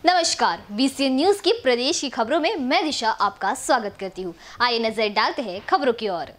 नमस्कार, BCN news की प्रदेश की खबरों में मैं दिशा आपका स्वागत करती हूँ। आइए नजर डालते हैं खबरों की ओर।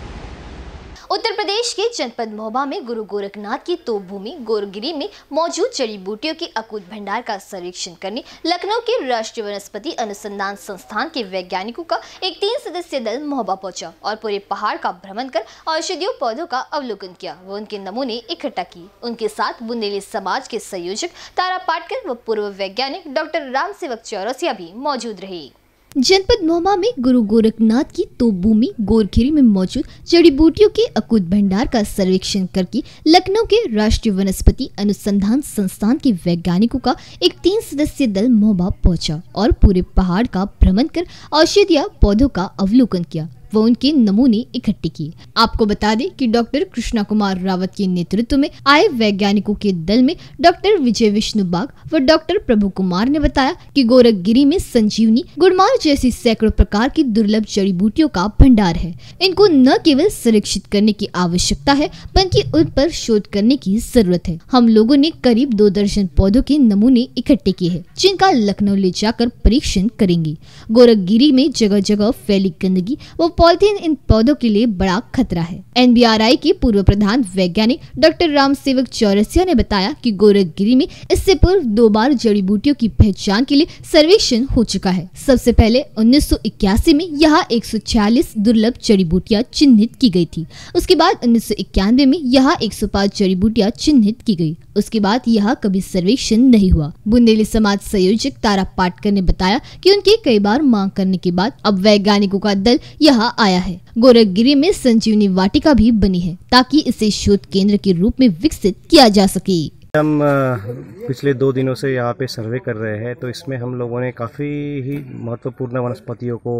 उत्तर प्रदेश के जनपद महोबा में गुरु गोरखनाथ की तोप भूमि गोरगिरी में मौजूद जड़ी बूटियों के अकूत भंडार का सर्वेक्षण करने लखनऊ के राष्ट्रीय वनस्पति अनुसंधान संस्थान के वैज्ञानिकों का एक 3 सदस्यीय दल महोबा पहुंचा और पूरे पहाड़ का भ्रमण कर औषधीय पौधों का अवलोकन किया व उनके नमूने इकट्ठा किए। उनके साथ बुंदेली समाज के संयोजक तारा पाटकर व पूर्व वैज्ञानिक डॉक्टर राम सेवक चौरसिया भी मौजूद रहे। जनपद महोबा में गुरु गोरखनाथ की तोप भूमि गोरखिरी में मौजूद जड़ी बूटियों के अकूत भंडार का सर्वेक्षण करके लखनऊ के राष्ट्रीय वनस्पति अनुसंधान संस्थान के वैज्ञानिकों का एक 3 सदस्यीय दल महोबा पहुंचा और पूरे पहाड़ का भ्रमण कर औषधीय पौधों का अवलोकन किया व उनके नमूने इकट्ठे किए। आपको बता दें कि डॉक्टर कृष्णा कुमार रावत के नेतृत्व में आए वैज्ञानिकों के दल में डॉक्टर विजय विष्णु बाग व डॉक्टर प्रभु कुमार ने बताया कि गोरखगिरी में संजीवनी, गुड़माल जैसी सैकड़ों प्रकार की दुर्लभ जड़ी बूटियों का भंडार है। इनको न केवल संरक्षित करने की आवश्यकता है बल्कि उन पर शोध करने की जरूरत है। हम लोगों ने करीब 2 दर्जन पौधों के नमूने इकट्ठे किए हैं जिनका लखनऊ ले जाकर परीक्षण करेंगे। गोरखगिरी में जगह जगह फैली गंदगी व पॉलिथीन इन पौधों के लिए बड़ा खतरा है। NBRI के पूर्व प्रधान वैज्ञानिक डॉक्टर राम सेवक चौरसिया ने बताया कि गोरखगिरी में इससे पूर्व 2 बार जड़ी बूटियों की पहचान के लिए सर्वेक्षण हो चुका है। सबसे पहले 1981 में यहाँ 146 दुर्लभ जड़ी बूटियां चिन्हित की गई थी। उसके बाद 1991 में यहाँ 105 जड़ी बूटियां चिन्हित की गई। उसके बाद यहाँ कभी सर्वेक्षण नहीं हुआ। बुंदेली समाज संयोजक तारा पाटकर ने बताया कि उनकी कई बार मांग करने के बाद अब वैज्ञानिकों का दल यहाँ आया है। गोरखगिरी में संजीवनी वाटिका भी बनी है ताकि इसे शोध केंद्र के रूप में विकसित किया जा सके। हम पिछले 2 दिनों से यहाँ पे सर्वे कर रहे हैं, तो इसमें हम लोगों ने काफ़ी ही महत्वपूर्ण वनस्पतियों को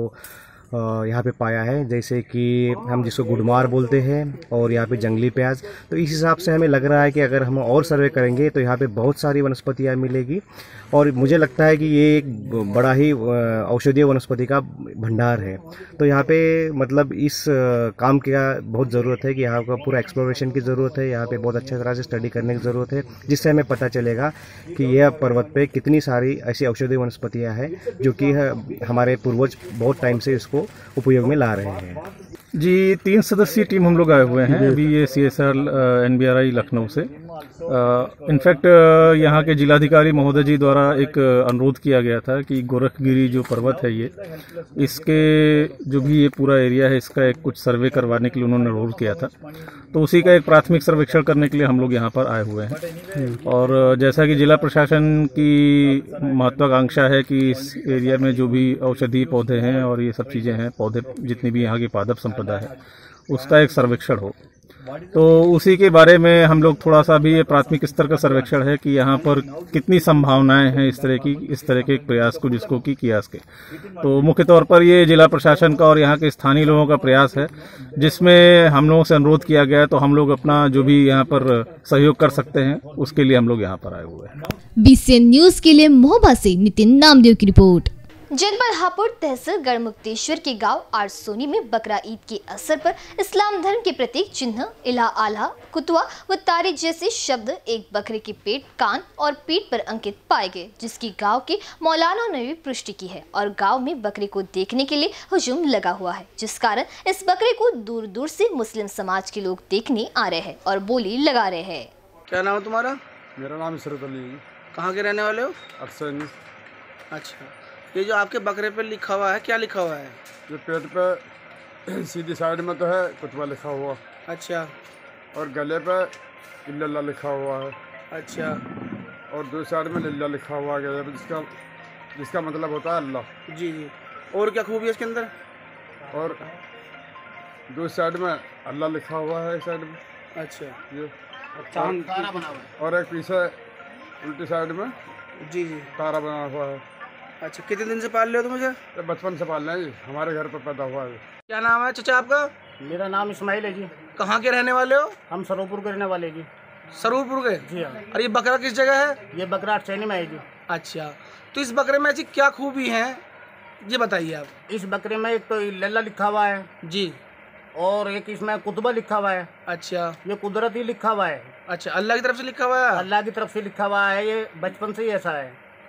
यहाँ पे पाया है, जैसे कि हम जिसको गुड़मार बोलते हैं और यहाँ पे जंगली प्याज। तो इस हिसाब से हमें लग रहा है कि अगर हम और सर्वे करेंगे तो यहाँ पे बहुत सारी वनस्पतियाँ मिलेगी और मुझे लगता है कि ये एक बड़ा ही औषधीय वनस्पति का भंडार है। तो यहाँ पे मतलब इस काम की बहुत ज़रूरत है कि यहाँ का पूरा एक्सप्लोरेशन की ज़रूरत है। यहाँ पे बहुत अच्छी तरह से स्टडी करने की ज़रूरत है, जिससे हमें पता चलेगा कि यह पर्वत पे कितनी सारी ऐसी औषधीय वनस्पतियाँ हैं जो कि हमारे पूर्वज बहुत टाइम से इसको उपयोग में ला रहे हैं। जी, 3 सदस्यीय टीम हम लोग आए हुए हैं अभी ये CSR NBRI लखनऊ से। इनफैक्ट यहाँ के जिलाधिकारी महोदय जी द्वारा एक अनुरोध किया गया था कि गोरखगिरी जो पर्वत है ये इसके जो भी ये पूरा एरिया है इसका एक कुछ सर्वे करवाने के लिए उन्होंने अनुरोध किया था। तो उसी का एक प्राथमिक सर्वेक्षण करने के लिए हम लोग यहाँ पर आए हुए हैं। और जैसा कि जिला प्रशासन की महत्वाकांक्षा है कि इस एरिया में जो भी औषधीय पौधे हैं और ये सब चीज़ें हैं, पौधे जितनी भी यहाँ की पादप संपदा है उसका एक सर्वेक्षण हो, तो उसी के बारे में हम लोग थोड़ा सा भी ये प्राथमिक स्तर का सर्वेक्षण है कि यहाँ पर कितनी संभावनाएं हैं इस तरह के प्रयास को जिसको कि कियास के। तो मुख्य तौर पर ये जिला प्रशासन का और यहाँ के स्थानीय लोगों का प्रयास है, जिसमें हम लोगों से अनुरोध किया गया है। तो हम लोग अपना जो भी यहाँ पर सहयोग कर सकते हैं उसके लिए हम लोग यहाँ पर आए हुए हैं। बीसीएन न्यूज के लिए महोबा से नितिन नामदेव की रिपोर्ट। जनपद हापुड़ तहसील गढ़मुक्तेश्वर के गांव आरसोनी में बकरा ईद के अवसर पर इस्लाम धर्म के प्रतीक चिन्ह इला आला, कुतवा व तारे जैसे शब्द एक बकरे के पेट, कान और पीठ पर अंकित पाए गए, जिसकी गांव के मौलाना ने भी पुष्टि की है और गांव में बकरे को देखने के लिए हुजूम लगा हुआ है, जिस कारण इस बकरे को दूर दूर से मुस्लिम समाज के लोग देखने आ रहे हैं और बोली लगा रहे हैं। क्या नाम है तुम्हारा? मेरा नाम इशरत अली। कहाँ के रहने वाले हो? अरसनी। अच्छा, ये जो आपके बकरे पे लिखा हुआ है, क्या लिखा हुआ है? जो पेट पे सीधी साइड में तो है कुतबा लिखा हुआ। अच्छा। और गले पे इल्लल्लाह लिखा हुआ है। अच्छा। और दूसरी साइड में लिल्ला लिखा हुआ गया है, जिसका मतलब होता है अल्लाह। जी जी। और क्या खूबी है इसके अंदर? और दूसरी साइड में अल्लाह लिखा हुआ है, इस साइड में। अच्छा। ये चांद तारा बना हुआ है। और एक पीछे उल्टी साइड में जी जी तारा बना हुआ है। अच्छा, कितने दिन से पाल रहे हो तुम मुझे? बचपन से पाल रहे हैं जी, हमारे घर पर पैदा हुआ है। क्या नाम है चाचा आपका? मेरा नाम इस्माइल है जी। कहाँ के रहने वाले हो? हम सरूपुर के रहने वाले जी। सरूपुर के? जी हाँ। और ये बकरा किस जगह है? ये बकरा अरसैनी में है जी। अच्छा, तो इस बकरे में ऐसी क्या खूबी है ये बताइए आप। इस बकरे में एक तो लल्ला लिखा हुआ है जी, और एक इसमें कुतबा लिखा हुआ है। अच्छा। ये कुदरती लिखा हुआ है। अच्छा, अल्लाह की तरफ से लिखा हुआ है? अल्लाह की तरफ से लिखा हुआ है, ये बचपन से ही ऐसा है।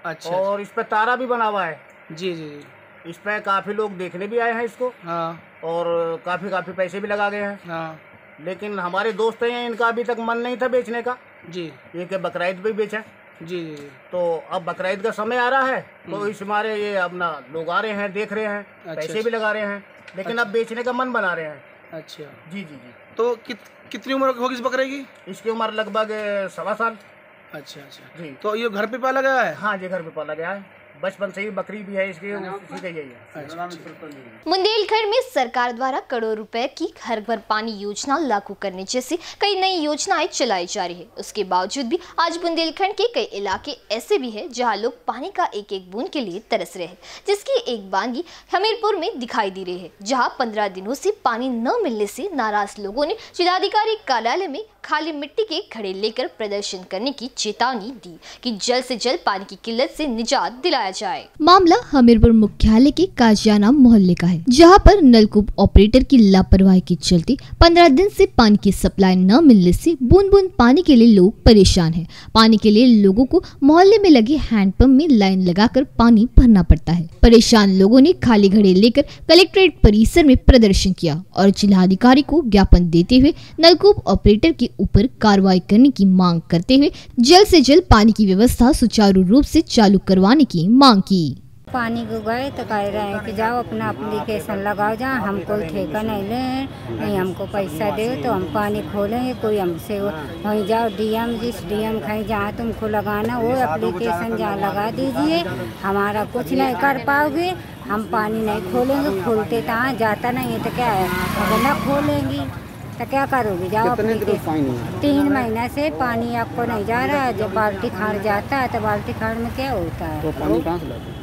अच्छा। और इस पे तारा भी बना हुआ है। जी जी जी। इस पे काफी लोग देखने भी आए हैं इसको। हाँ और काफी पैसे भी लगा गए हैं। हाँ लेकिन हमारे दोस्त हैं, इनका अभी तक मन नहीं था बेचने का। जी ये कि बकरीद भी बेचा। जी जी जी। तो अब बकरीद का समय आ रहा है, तो इस मारे ये अपना लोग आ रहे हैं, देख रहे हैं, पैसे भी लगा रहे हैं, लेकिन अब बेचने का मन बना रहे हैं। अच्छा। जी जी जी। तो कितनी उम्र होगी इस बकरे की? इसकी उम्र लगभग 1.25 साल। अच्छा अच्छा जी। तो ये घर पे पाला गया है? हाँ जी, घर पे पाला गया है। बचपन से ही बकरी भी है इसकी, उसी का यही है। बुंदेलखंड में सरकार द्वारा करोड़ रुपए की घर घर पानी योजना लागू करने जैसी कई नई योजनाएं चलाई जा रही है। उसके बावजूद भी आज बुंदेलखंड के कई इलाके ऐसे भी हैं जहां लोग पानी का एक एक बूंद के लिए तरस रहे हैं, जिसकी एक बानगी हमीरपुर में दिखाई दे रही है, जहां 15 दिनों से पानी न मिलने से नाराज लोगों ने जिलाधिकारी कार्यालय में खाली मिट्टी के घड़े लेकर प्रदर्शन करने की चेतावनी दी कि जल्द से जल्द पानी की किल्लत से निजात दिलाया जाए। मामला हमीरपुर मुख्यालय के काजियाना मोहल्ले का है, जहां पर नलकूप ऑपरेटर की लापरवाही के चलते 15 दिन से पानी की सप्लाई न मिलने से बूंद बूंद पानी के लिए लोग परेशान हैं। पानी के लिए लोगों को मोहल्ले में लगे हैंडपंप में लाइन लगाकर पानी भरना पड़ता है। परेशान लोगों ने खाली घड़े लेकर कलेक्ट्रेट परिसर में प्रदर्शन किया और जिलाधिकारी को ज्ञापन देते हुए नलकूप ऑपरेटर के ऊपर कार्रवाई करने की मांग करते हुए जल्द से जल्द पानी की व्यवस्था सुचारू रूप से चालू करवाने की मांग की। पानी को गए तो कह रहे हैं कि जाओ अपना एप्लीकेशन लगाओ, जहाँ हम कोई ठेका नहीं ले, नहीं हमको पैसा दे तो हम पानी खोलेंगे, कोई हमसे वहीं जाओ डीएम, जिस डीएम कहीं जहाँ तुमको लगाना वो एप्लीकेशन जहाँ लगा दीजिए, हमारा कुछ नहीं कर पाओगे, हम पानी नहीं खोलेंगे, खोलते तहाँ जाता नहीं है तो क्या है, अगर न खोलेंगी तो क्या करोगे, जाओ एप्लीकेशन। 3 महीना से पानी आपको नहीं जा रहा है, जब बाल्टी खाड़ जाता है तो बाल्टी खाड़ में क्या होता है, तो पानी कहाँ से लाते?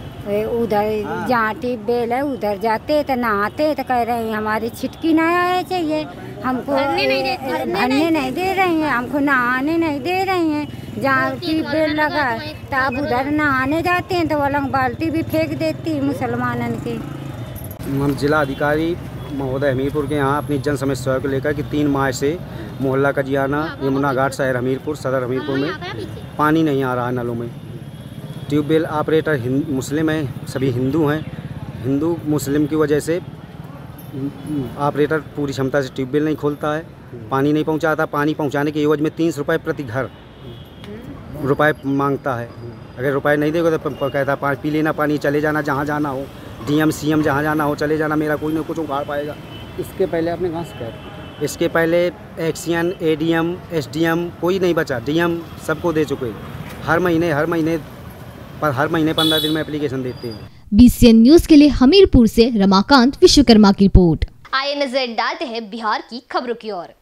उधर जहाँ ट्यूबवेल है उधर जाते तो नहाते तो कह रहे हैं हमारी छिटकी नहीं आया चाहिए, हमको भरने नहीं दे रहे हैं, हमको नहाने नहीं दे रहे हैं। जहाँ ट्यूबवेल लगा तो आप उधर नहाने जाते हैं तो वो लोग बाल्टी भी फेंक देती मुसलमानन के। हम जिला अधिकारी महोदय हमीरपुर के यहाँ अपनी जन समस्या को लेकर कि 3 माह से मोहल्ला काजियाना यमुना घाट शहर हमीरपुर सदर हमीरपुर में पानी नहीं आ रहा है नलों में। ट्यूबवेल ऑपरेटर मुस्लिम हैं, सभी हिंदू हैं, हिंदू मुस्लिम की वजह से ऑपरेटर पूरी क्षमता से ट्यूबवेल नहीं खोलता है, पानी नहीं पहुंचाता। पानी पहुंचाने के एवज में 300 रुपये प्रति घर रुपए मांगता है। अगर रुपए नहीं देगा तो कहता पानी पी लेना, पानी चले जाना जहाँ जाना हो, डीएम सीएम जहाँ जाना हो चले जाना, मेरा कोई ना कुछ उखाड़ पाएगा। इसके पहले आपने कहाँ से किया? इसके पहले एक्सियन, एडीएम, एसडीएम कोई नहीं बचा, डीएम सबको दे चुके। हर महीने 15 दिन में एप्लीकेशन देते हैं। बीसीएन न्यूज के लिए हमीरपुर से रमाकांत विश्वकर्मा की रिपोर्ट। आइए नजर डालते हैं बिहार की खबरों की ओर।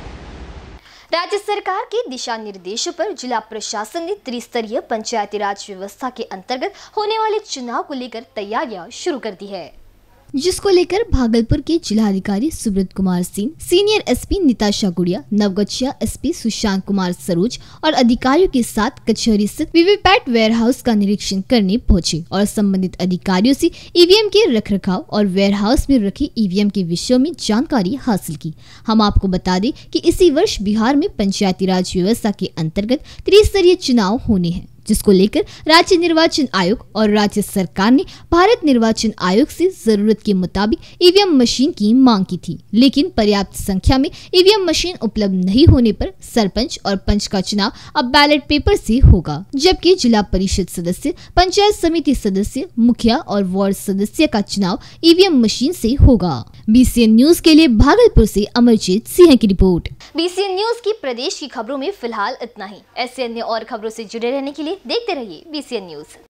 राज्य सरकार के दिशा निर्देशों पर जिला प्रशासन ने त्रिस्तरीय पंचायती राज व्यवस्था के अंतर्गत होने वाले चुनाव को लेकर तैयारियां शुरू कर दी है, जिसको लेकर भागलपुर के जिलाधिकारी Subrata Kumar Singh, senior SP Nitasha Gudiya, Naugachia SP Sushant Kumar Saroj और अधिकारियों के साथ कचहरी स्थित वीवीपैट वेयरहाउस का निरीक्षण करने पहुंचे और संबंधित अधिकारियों से ईवीएम के रखरखाव और वेयरहाउस में रखे ईवीएम के विषयों में जानकारी हासिल की। हम आपको बता दें कि इसी वर्ष बिहार में पंचायती राज व्यवस्था के अंतर्गत त्रिस्तरीय चुनाव होने हैं, जिसको लेकर राज्य निर्वाचन आयोग और राज्य सरकार ने भारत निर्वाचन आयोग से जरूरत के मुताबिक ईवीएम मशीन की मांग की थी, लेकिन पर्याप्त संख्या में ईवीएम मशीन उपलब्ध नहीं होने पर सरपंच और पंच का चुनाव अब बैलेट पेपर से होगा, जबकि जिला परिषद सदस्य, पंचायत समिति सदस्य, मुखिया और वार्ड सदस्य का चुनाव ईवीएम मशीन से होगा। बीसीएन न्यूज के लिए भागलपुर से अमरजीत सिंह की रिपोर्ट। बीसीएन न्यूज की प्रदेश की खबरों में फिलहाल इतना ही। ऐसे अन्य और खबरों से जुड़े रहने के लिए देखते रहिए बीसीएन न्यूज।